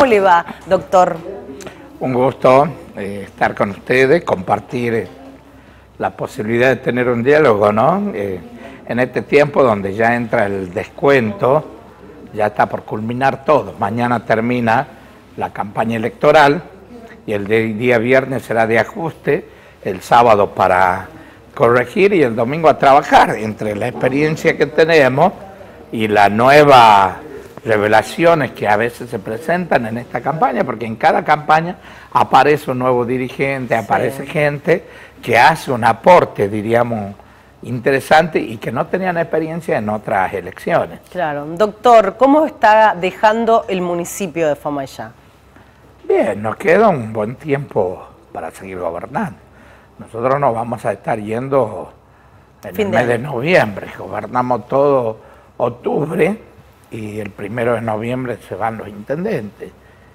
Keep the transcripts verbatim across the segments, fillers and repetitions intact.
¿Cómo le va, doctor? Un gusto eh, estar con ustedes, compartir eh, la posibilidad de tener un diálogo, ¿no? Eh, en este tiempo donde ya entra el descuento, ya está por culminar todo. Mañana termina la campaña electoral y el de, día viernes será de ajuste, el sábado para corregir y el domingo a trabajar. Entre la experiencia que tenemos y las nuevas revelaciones que a veces se presentan en esta campaña, porque en cada campaña aparece un nuevo dirigente, aparece sí. gente que hace un aporte, diríamos, interesante y que no tenían experiencia en otras elecciones. Claro. Doctor, ¿cómo está dejando el municipio de Famaillá? Bien, nos queda un buen tiempo para seguir gobernando. Nosotros nos vamos a estar yendo en fin el mes de, de noviembre, gobernamos todo octubre y el primero de noviembre se van los intendentes.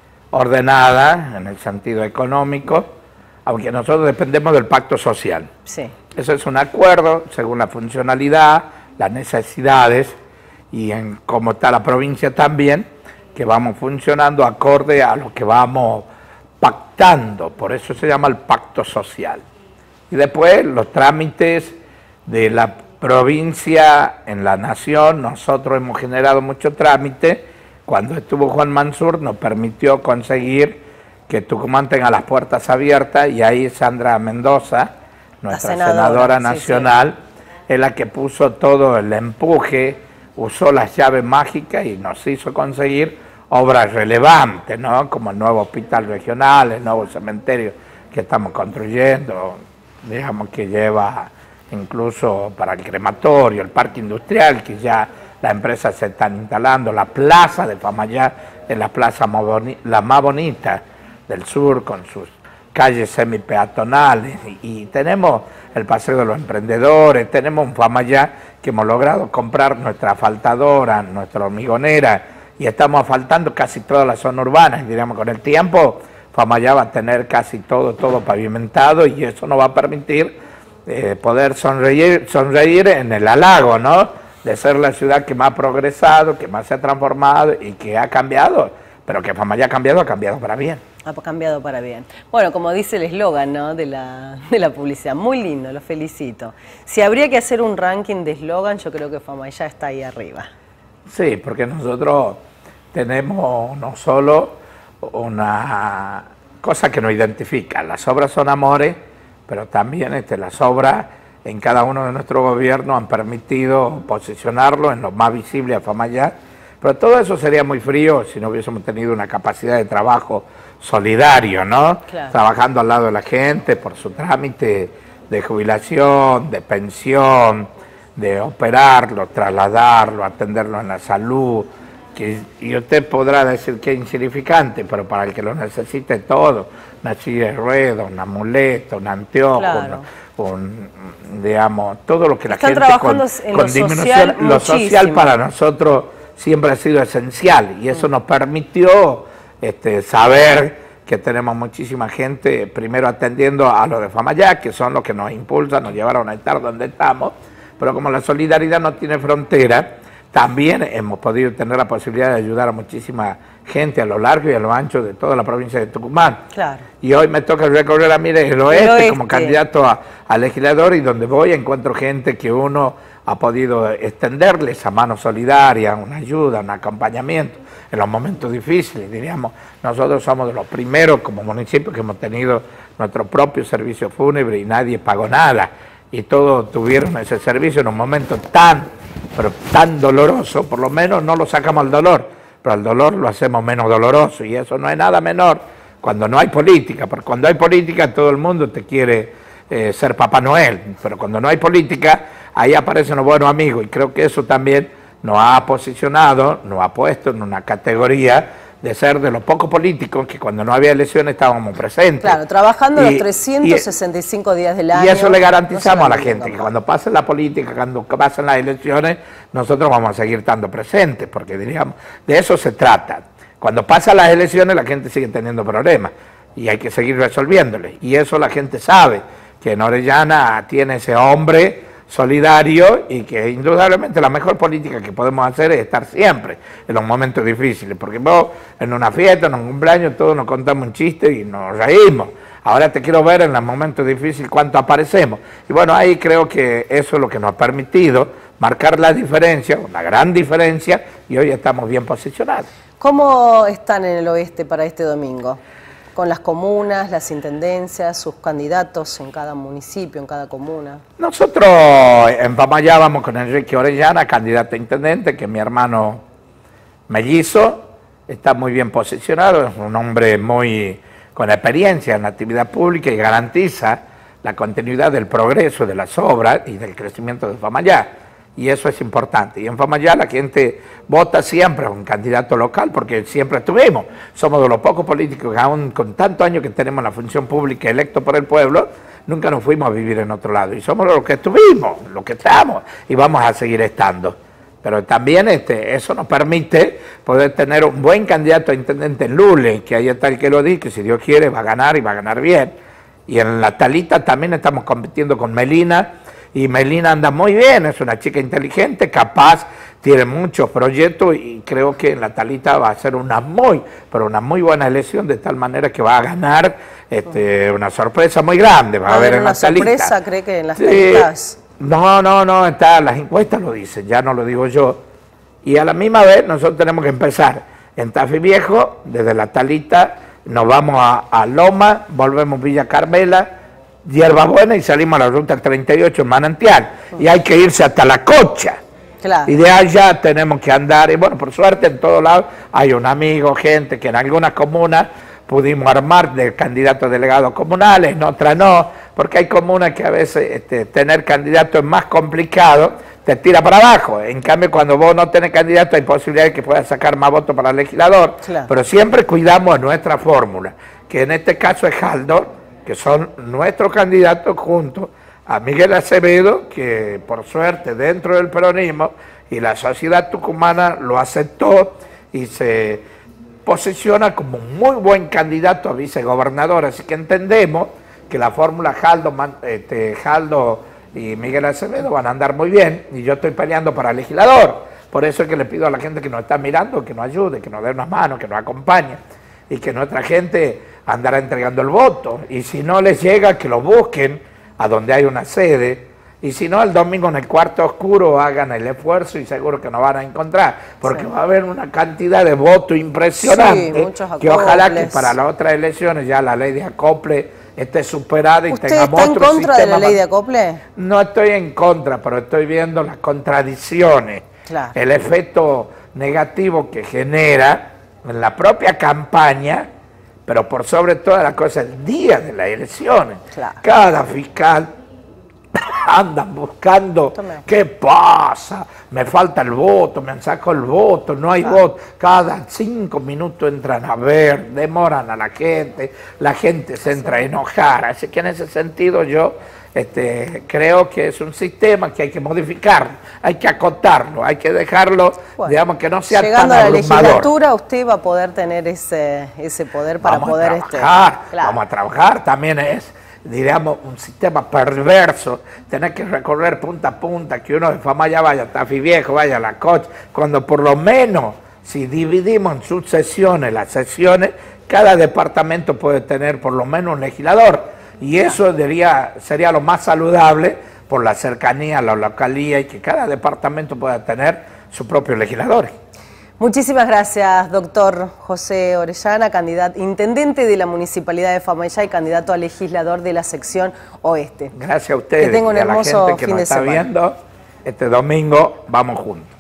Ordenada en el sentido económico, aunque nosotros dependemos del pacto social. Sí. Eso es un acuerdo según la funcionalidad, las necesidades y en cómo está la provincia también, que vamos funcionando acorde a lo que vamos pactando, por eso se llama el pacto social. Y después los trámites de la provincia en la nación, nosotros hemos generado mucho trámite. Cuando estuvo Juan Mansur nos permitió conseguir que Tucumán tenga las puertas abiertas y ahí Sandra Mendoza, nuestra senadora, senadora nacional, sí, sí. es la que puso todo el empuje, usó las llaves mágicas y nos hizo conseguir obras relevantes, ¿no? Como el nuevo hospital regional, el nuevo cementerio que estamos construyendo, digamos que lleva incluso para el crematorio, el parque industrial, que ya las empresas se están instalando, la plaza de Famaillá es la plaza más bonita, la más bonita del sur, con sus calles semipeatonales, y, y tenemos el paseo de los emprendedores, tenemos un Famaillá que hemos logrado comprar nuestra asfaltadora, nuestra hormigonera, y estamos asfaltando casi toda la zona urbana, y diríamos con el tiempo Famaillá va a tener casi todo, todo pavimentado, y eso nos va a permitir Eh, poder sonreír, sonreír en el halago, ¿no? De ser la ciudad que más ha progresado, que más se ha transformado y que ha cambiado, pero que Famaillá ha cambiado, ha cambiado para bien. Ha cambiado para bien. Bueno, como dice el eslogan, ¿no? de, la, de la publicidad, muy lindo, lo felicito. Si habría que hacer un ranking de eslogan, yo creo que Famaillá está ahí arriba. Sí, porque nosotros tenemos no solo una cosa que nos identifica, las obras son amores, pero también este, las obras en cada uno de nuestros gobiernos han permitido posicionarlo en lo más visible a Famaillá, pero todo eso sería muy frío si no hubiésemos tenido una capacidad de trabajo solidario, ¿no? Claro. Trabajando al lado de la gente por su trámite de jubilación, de pensión, de operarlo, trasladarlo, atenderlo en la salud, que, y usted podrá decir que es insignificante, pero para el que lo necesite todo, una silla de ruedas, una muleta, un anteojo, claro. un, un, digamos, todo lo que la Están gente con, en con lo disminución, social, lo social para nosotros siempre ha sido esencial y eso mm. nos permitió este, saber que tenemos muchísima gente, primero atendiendo a los de Famaillá, que son los que nos impulsan, nos llevaron a estar donde estamos, pero como la solidaridad no tiene frontera, también hemos podido tener la posibilidad de ayudar a muchísima gente a lo largo y a lo ancho de toda la provincia de Tucumán. Claro. Y hoy me toca recorrer a Mire el oeste, el oeste como candidato a, a legislador, y donde voy encuentro gente que uno ha podido extenderle esa mano solidaria, una ayuda, un acompañamiento en los momentos difíciles. Diríamos, nosotros somos de los primeros como municipio que hemos tenido nuestro propio servicio fúnebre y nadie pagó nada. Y todos tuvieron ese servicio en un momento tan, pero tan doloroso, por lo menos no lo sacamos al dolor, pero al dolor lo hacemos menos doloroso, y eso no es nada menor cuando no hay política, porque cuando hay política todo el mundo te quiere eh, ser Papá Noel, pero cuando no hay política, ahí aparecen los buenos amigos, y creo que eso también nos ha posicionado, nos ha puesto en una categoría de ser de los pocos políticos que cuando no había elecciones estábamos presentes. Claro, trabajando y, los trescientos sesenta y cinco y, días del año. Y eso le garantizamos no a la gente, que cuando pase la política, cuando pasen las elecciones, nosotros vamos a seguir estando presentes, porque diríamos, de eso se trata. Cuando pasan las elecciones la gente sigue teniendo problemas y hay que seguir resolviéndoles. Y eso la gente sabe, que en Orellana tiene ese hombre solidario y que indudablemente la mejor política que podemos hacer es estar siempre en los momentos difíciles, porque vos en una fiesta, en un cumpleaños, todos nos contamos un chiste y nos reímos. Ahora te quiero ver en los momentos difíciles cuánto aparecemos. Y bueno, ahí creo que eso es lo que nos ha permitido marcar la diferencia, una gran diferencia, y hoy estamos bien posicionados. ¿Cómo están en el oeste para este domingo? Con las comunas, las intendencias, sus candidatos en cada municipio, en cada comuna. Nosotros en Famayá vamos con Enrique Orellana, candidato a intendente, que es mi hermano mellizo, está muy bien posicionado, es un hombre muy con experiencia en la actividad pública y garantiza la continuidad del progreso de las obras y del crecimiento de Famayá. Y eso es importante. Y en Famayá la gente vota siempre a un candidato local porque siempre estuvimos. Somos de los pocos políticos que aún con tantos años que tenemos la función pública electo por el pueblo, nunca nos fuimos a vivir en otro lado. Y somos los que estuvimos, los que estamos y vamos a seguir estando. Pero también este, eso nos permite poder tener un buen candidato a intendente en Lule, que ahí está el que lo dice, que si Dios quiere va a ganar y va a ganar bien. Y en la Talita también estamos compitiendo con Melina, y Melina anda muy bien, es una chica inteligente, capaz, tiene muchos proyectos y creo que en la Talita va a ser una muy, pero una muy buena elección, de tal manera que va a ganar este, una sorpresa muy grande. Va a haber en la Talita. ¿Una sorpresa cree que en las sí. Talitas? No, no, no, está, las encuestas lo dicen, ya no lo digo yo. Y a la misma vez nosotros tenemos que empezar en Tafí Viejo, desde la Talita, nos vamos a, a Loma, volvemos Villa Carmela, Hierbabuena y salimos a la ruta treinta y ocho en Manantial. Y hay que irse hasta La Cocha. Claro. Y de allá tenemos que andar, y bueno, por suerte en todos lados hay un amigo, gente que en algunas comunas pudimos armar de candidatos delegados comunales, en otras no, porque hay comunas que a veces este, tener candidatos es más complicado, te tira para abajo. En cambio, cuando vos no tenés candidato hay posibilidad de que puedas sacar más votos para el legislador. Claro. Pero siempre cuidamos nuestra fórmula, que en este caso es Jaldo, que son nuestros candidatos junto a Miguel Acevedo, que por suerte dentro del peronismo y la sociedad tucumana lo aceptó y se posiciona como un muy buen candidato a vicegobernador. Así que entendemos que la fórmula Jaldo, este, Jaldo y Miguel Acevedo van a andar muy bien, y yo estoy peleando para legislador. Por eso es que le pido a la gente que nos está mirando que nos ayude, que nos dé unas manos, que nos acompañe, y que nuestra gente andará entregando el voto, y si no les llega, que lo busquen a donde hay una sede, y si no, el domingo en el cuarto oscuro hagan el esfuerzo y seguro que nos van a encontrar, porque sí, va a haber una cantidad de votos impresionante, sí, que ojalá que para las otras elecciones ya la ley de acople esté superada y tengamos otro sistema. ¿Usted está en contra de la ley de acople? No estoy en contra, pero estoy viendo las contradicciones, claro, el efecto negativo que genera en la propia campaña, pero por sobre todas las cosas, el día de las elecciones. Claro. Cada fiscal andan buscando qué pasa, me falta el voto, me han sacado el voto, no hay claro. voto. Cada cinco minutos entran a ver, demoran a la gente, la gente se entra a enojar. Así que en ese sentido yo este, creo que es un sistema que hay que modificar, hay que acotarlo, hay que dejarlo, bueno, digamos, que no sea tan abrumador. Llegando a la legislatura usted va a poder tener ese, ese poder para vamos poder... A trabajar, este, claro. Vamos a trabajar, también es, diríamos, un sistema perverso, tener que recorrer punta a punta, que uno de Famayá vaya a Tafí Viejo, vaya a La Cocha, cuando por lo menos, si dividimos en sus sesiones, las sesiones, cada departamento puede tener por lo menos un legislador. Y eso diría, sería lo más saludable por la cercanía a la localía y que cada departamento pueda tener sus propios legisladores. Muchísimas gracias, doctor José Orellana, candidato intendente de la Municipalidad de Famayá y candidato a legislador de la sección oeste. Gracias a ustedes que tenga un y a la hermoso gente que fin nos de está semana. viendo. Este domingo vamos juntos.